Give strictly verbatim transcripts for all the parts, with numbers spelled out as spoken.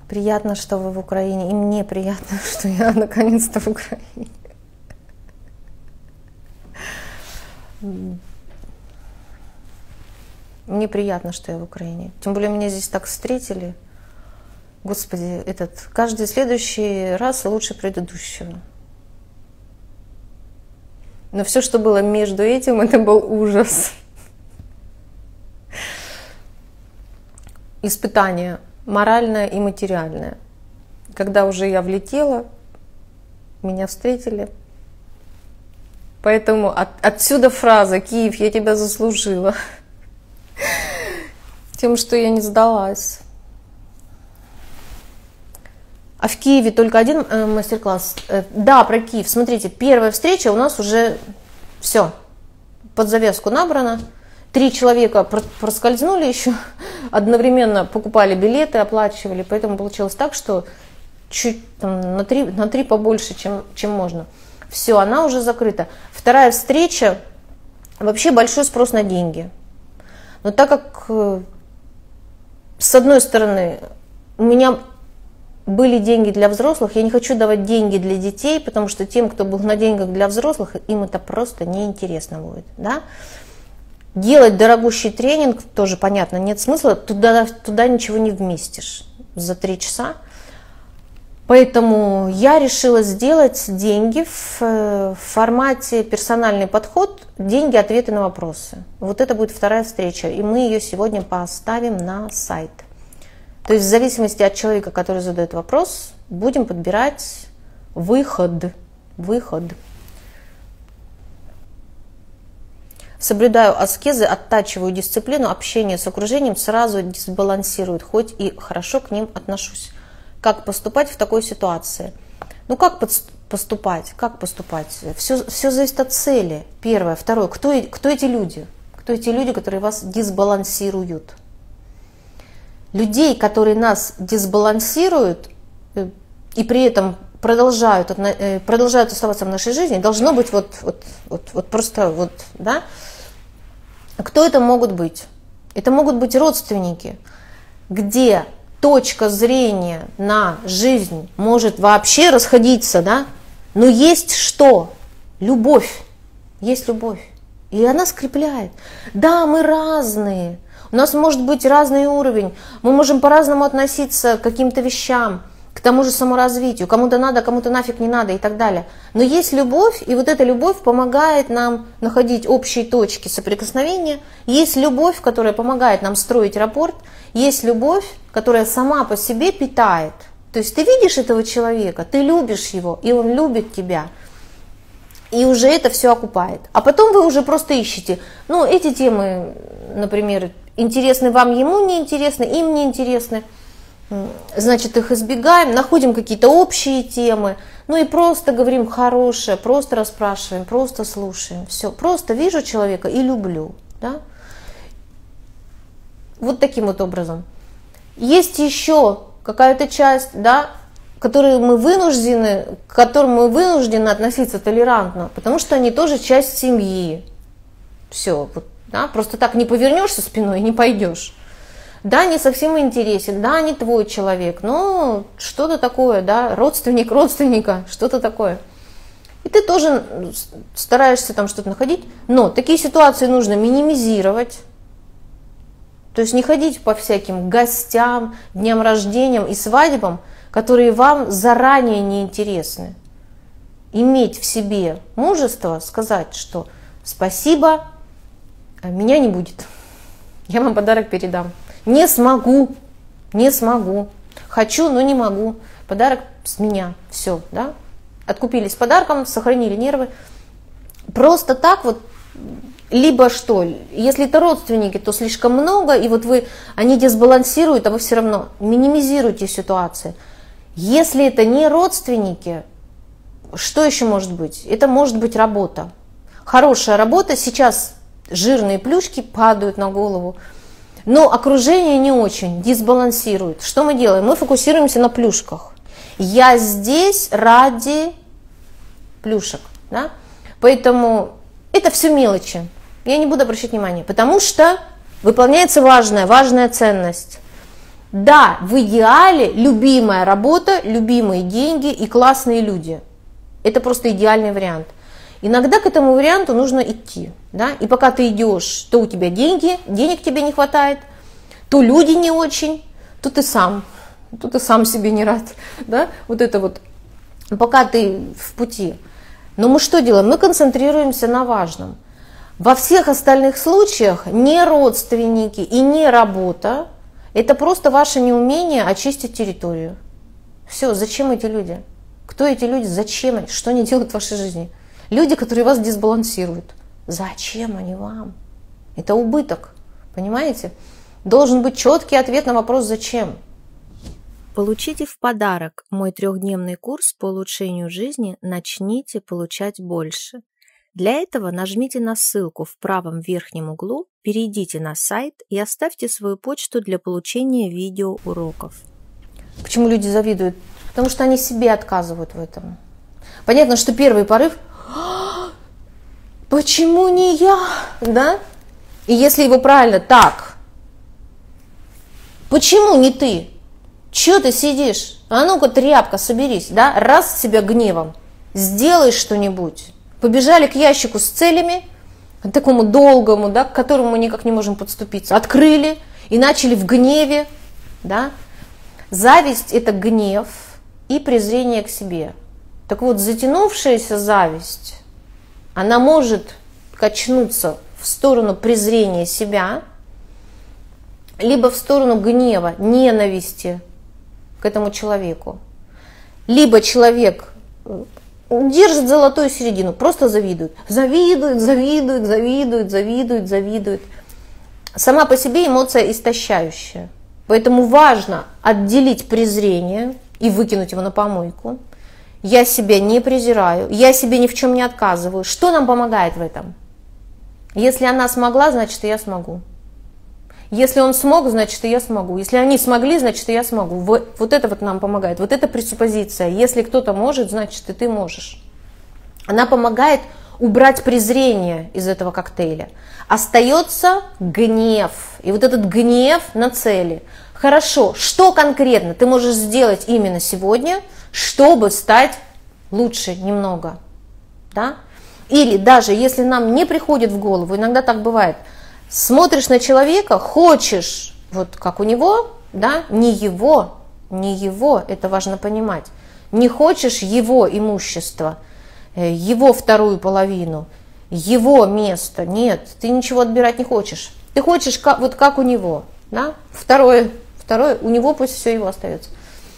Приятно, что вы в Украине, и мне приятно, что я наконец-то в Украине. Мне приятно, что я в Украине. Тем более меня здесь так встретили. Господи, этот, каждый следующий раз лучше предыдущего. Но все, что было между этим, это был ужас. Испытание моральное и материальное. Когда уже я влетела, меня встретили. Поэтому от, отсюда фраза «Киев, я тебя заслужила». Тем, что я не сдалась. А в Киеве только один э, мастер-класс. Э, да, про Киев. Смотрите, первая встреча у нас уже все. Под завязку набрано. Три человека проскользнули еще. Одновременно покупали билеты, оплачивали. Поэтому получилось так, что чуть там, на, три, на три побольше, чем, чем можно. Все, она уже закрыта. Вторая встреча. Вообще большой спрос на деньги. Но так как, с одной стороны, у меня были деньги для взрослых, я не хочу давать деньги для детей, потому что тем, кто был на деньгах для взрослых, им это просто неинтересно будет. Да? Делать дорогущий тренинг, тоже понятно, нет смысла, туда, туда ничего не вместишь за три часа. Поэтому я решила сделать деньги в формате персональный подход, деньги, ответы на вопросы. Вот это будет вторая встреча, и мы ее сегодня поставим на сайт. То есть в зависимости от человека, который задает вопрос, будем подбирать выход. Выход. Соблюдаю аскезы, оттачиваю дисциплину, общение с окружением сразу дисбалансирует, хоть и хорошо к ним отношусь. Как поступать в такой ситуации? Ну как поступать? Как поступать? Все, все зависит от цели. Первое. Второе. Кто, кто эти люди? Кто эти люди, которые вас дисбалансируют? Людей, которые нас дисбалансируют и при этом продолжают, продолжают оставаться в нашей жизни, должно быть вот, вот, вот, вот просто вот, да? Кто это могут быть? Это могут быть родственники, где точка зрения на жизнь может вообще расходиться, да? Но есть что? Любовь. Есть любовь. И она скрепляет. Да, мы разные. У нас может быть разный уровень. Мы можем по-разному относиться к каким-то вещам, к тому же саморазвитию. Кому-то надо, кому-то нафиг не надо и так далее. Но есть любовь, и вот эта любовь помогает нам находить общие точки соприкосновения. Есть любовь, которая помогает нам строить рапорт. Есть любовь, которая сама по себе питает. То есть ты видишь этого человека, ты любишь его, и он любит тебя. И уже это все окупает. А потом вы уже просто ищете. Ну, эти темы, например, интересны вам, ему не интересны, им не интересны. Значит, их избегаем, находим какие-то общие темы. Ну и просто говорим хорошее, просто расспрашиваем, просто слушаем. Все, просто вижу человека и люблю. Да? Вот таким вот образом. Есть еще какая-то часть, да, которую мы вынуждены, к которым мы вынуждены относиться толерантно, потому что они тоже часть семьи. Все, вот, да, просто так не повернешься спиной и не пойдешь. Да, не совсем интересен, да, не твой человек, но что-то такое, да, родственник родственника, что-то такое. И ты тоже стараешься там что-то находить, но такие ситуации нужно минимизировать. То есть не ходить по всяким гостям, дням рождения и свадьбам, которые вам заранее не интересны. Иметь в себе мужество сказать, что спасибо, меня не будет. Я вам подарок передам. Не смогу, не смогу. Хочу, но не могу. Подарок с меня. Все, да? Откупились подарком, сохранили нервы. Просто так вот. Либо что, если это родственники, то слишком много, и вот вы, они дисбалансируют, а вы все равно минимизируете ситуацию. Если это не родственники, что еще может быть? Это может быть работа. Хорошая работа, сейчас жирные плюшки падают на голову, но окружение не очень, дисбалансирует. Что мы делаем? Мы фокусируемся на плюшках. Я здесь ради плюшек, да? Поэтому это все мелочи. Я не буду обращать внимания, потому что выполняется важная, важная ценность. Да, в идеале любимая работа, любимые деньги и классные люди. Это просто идеальный вариант. Иногда к этому варианту нужно идти. Да? И пока ты идешь, то у тебя деньги, денег тебе не хватает, то люди не очень, то ты сам, то ты сам себе не рад. Да? Вот это вот, пока ты в пути. Но мы что делаем? Мы концентрируемся на важном. Во всех остальных случаях не родственники и не работа, это просто ваше неумение очистить территорию. Все, зачем эти люди? Кто эти люди? Зачем? Что они делают в вашей жизни? Люди, которые вас дисбалансируют. Зачем они вам? Это убыток, понимаете? Должен быть четкий ответ на вопрос «зачем?». Получите в подарок мой трехдневный курс по улучшению жизни «Начните получать больше». Для этого нажмите на ссылку в правом верхнем углу, перейдите на сайт и оставьте свою почту для получения видеоуроков. Почему люди завидуют? Потому что они себе отказывают в этом. Понятно, что первый порыв – почему не я? Да? И если его правильно так, почему не ты? Чего ты сидишь? А ну-ка, тряпка, соберись, да? Раз себя гневом, сделай что-нибудь. Побежали к ящику с целями, к такому долгому, да, к которому мы никак не можем подступиться. Открыли и начали в гневе. Да? Зависть – это гнев и презрение к себе. Так вот, затянувшаяся зависть, она может качнуться в сторону презрения себя, либо в сторону гнева, ненависти к этому человеку. Либо человек держит золотую середину, просто завидует. Завидует, завидует, завидует, завидует, завидует. Сама по себе эмоция истощающая. Поэтому важно отделить презрение и выкинуть его на помойку. Я себя не презираю, я себе ни в чем не отказываю. Что нам помогает в этом? Если она смогла, значит и я смогу. Если он смог, значит и я смогу. Если они смогли, значит и я смогу. Вот это вот нам помогает. Вот эта пресуппозиция. Если кто-то может, значит и ты можешь. Она помогает убрать презрение из этого коктейля. Остается гнев. И вот этот гнев на цели. Хорошо, что конкретно ты можешь сделать именно сегодня, чтобы стать лучше немного? Да? Или даже если нам не приходит в голову, иногда так бывает, смотришь на человека, хочешь, вот как у него, да, не его, не его, это важно понимать, не хочешь его имущество, его вторую половину, его место, нет, ты ничего отбирать не хочешь, ты хочешь как, вот как у него, да, второе, второе, у него пусть все его остается.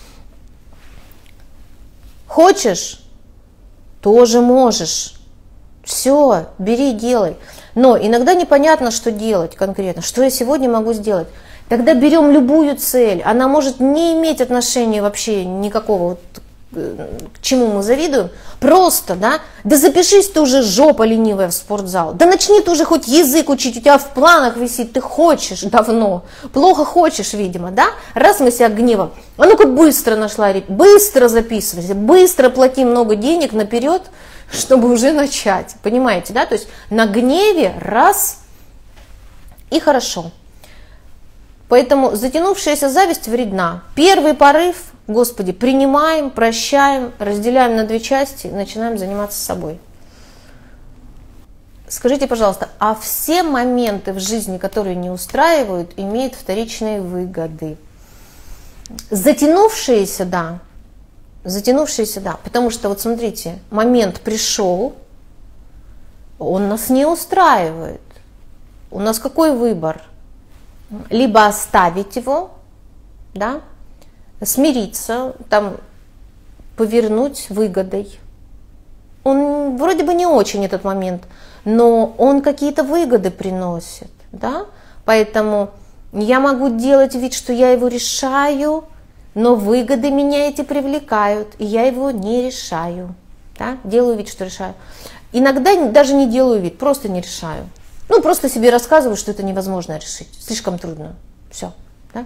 Хочешь, тоже можешь. Все, бери, делай. Но иногда непонятно, что делать конкретно, что я сегодня могу сделать. Тогда берем любую цель, она может не иметь отношения вообще никакого вот к чему мы завидуем. Просто, да, да запишись ты уже, жопа ленивая, в спортзал. Да начни ты уже хоть язык учить, у тебя в планах висит, ты хочешь давно. Плохо хочешь, видимо, да? Раз мы себя гневом, а ну-ка быстро нашла, быстро записывайся, быстро плати много денег наперед, чтобы уже начать. Понимаете, да? То есть на гневе раз и хорошо. Поэтому затянувшаяся зависть вредна. Первый порыв, Господи, принимаем, прощаем, разделяем на две части, начинаем заниматься собой. Скажите, пожалуйста, а все моменты в жизни, которые не устраивают, имеют вторичные выгоды? Затянувшиеся, да. Затянувшиеся, да. Потому что, вот смотрите, момент пришел, он нас не устраивает. У нас какой выбор? Либо оставить его, да, смириться, там, повернуть выгодой. Он вроде бы не очень этот момент, но он какие-то выгоды приносит, да, поэтому я могу делать вид, что я его решаю, но выгоды меня эти привлекают, и я его не решаю, да, делаю вид, что решаю. Иногда даже не делаю вид, просто не решаю. Ну, просто себе рассказываю, что это невозможно решить, слишком трудно, все, да.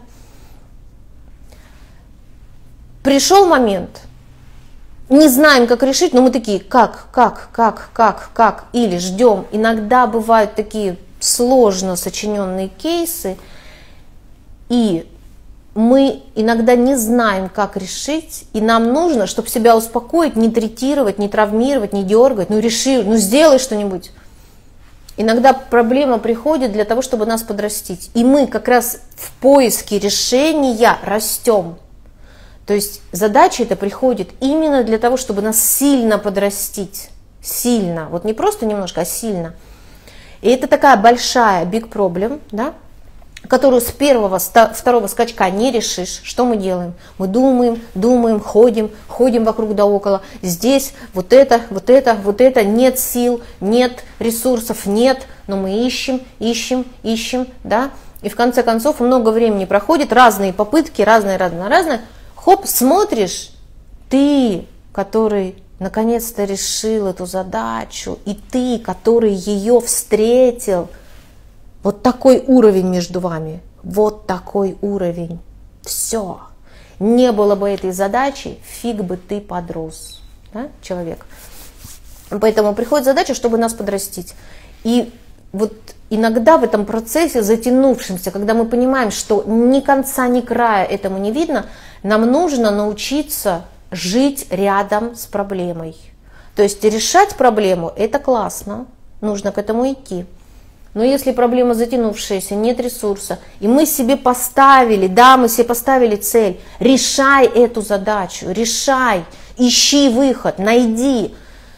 Пришел момент, не знаем, как решить, но мы такие, как, как, как, как, как, или ждем. Иногда бывают такие сложно сочиненные кейсы, и мы иногда не знаем, как решить, и нам нужно, чтобы себя успокоить, не третировать, не травмировать, не дергать, ну реши, ну сделай что-нибудь. Иногда проблема приходит для того, чтобы нас подрастить. И мы как раз в поиске решения растем. То есть задача эта приходит именно для того, чтобы нас сильно подрастить. Сильно. Вот не просто немножко, а сильно. И это такая большая big problem, да, которую с первого, второго скачка не решишь. Что мы делаем? Мы думаем, думаем, ходим, ходим вокруг да около. Здесь вот это, вот это, вот это, нет сил, нет ресурсов, нет, но мы ищем, ищем, ищем, да. И в конце концов много времени проходит, разные попытки, разные, разные, разные. Хоп, смотришь, ты, который наконец-то решил эту задачу, и ты, который ее встретил, вот такой уровень между вами, вот такой уровень. Все. Не было бы этой задачи, фиг бы ты подрос, да, человек. Поэтому приходит задача, чтобы нас подрастить. И вот иногда в этом процессе затянувшемся, когда мы понимаем, что ни конца, ни края этому не видно, нам нужно научиться жить рядом с проблемой. То есть решать проблему – это классно, нужно к этому идти. Но если проблема затянувшаяся, нет ресурса, и мы себе поставили, да, мы себе поставили цель, решай эту задачу, решай, ищи выход, найди.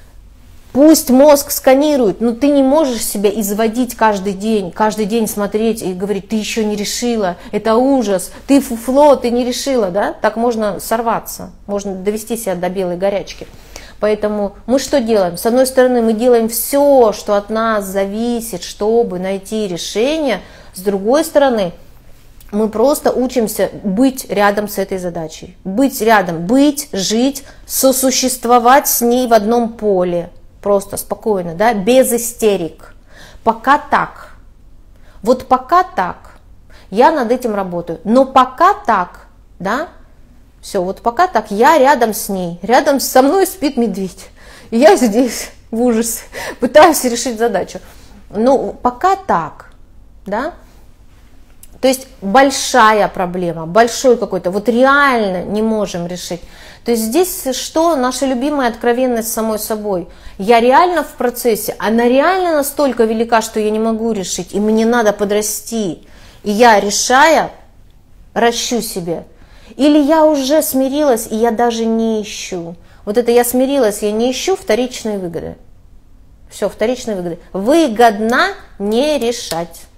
Пусть мозг сканирует, но ты не можешь себя изводить каждый день, каждый день смотреть и говорить, ты еще не решила, это ужас, ты фуфло, ты не решила, да? Так можно сорваться, можно довести себя до белой горячки. Поэтому мы что делаем? С одной стороны, мы делаем все, что от нас зависит, чтобы найти решение. С другой стороны, мы просто учимся быть рядом с этой задачей. Быть рядом, быть, жить, сосуществовать с ней в одном поле. Просто спокойно, да, без истерик. Пока так. Вот пока так. Я над этим работаю. Но пока так, да, все, вот пока так, я рядом с ней, рядом со мной спит медведь. И я здесь в ужасе пытаюсь решить задачу. Ну, пока так, да. То есть большая проблема, большой какой-то, вот реально не можем решить. То есть здесь что? Наша любимая откровенность с самой собой. Я реально в процессе, она реально настолько велика, что я не могу решить, и мне надо подрасти. И я, решая, ращу себе. Или я уже смирилась, и я даже не ищу. Вот это я смирилась, я не ищу вторичные выгоды. Все, вторичные выгоды. Выгодно не решать.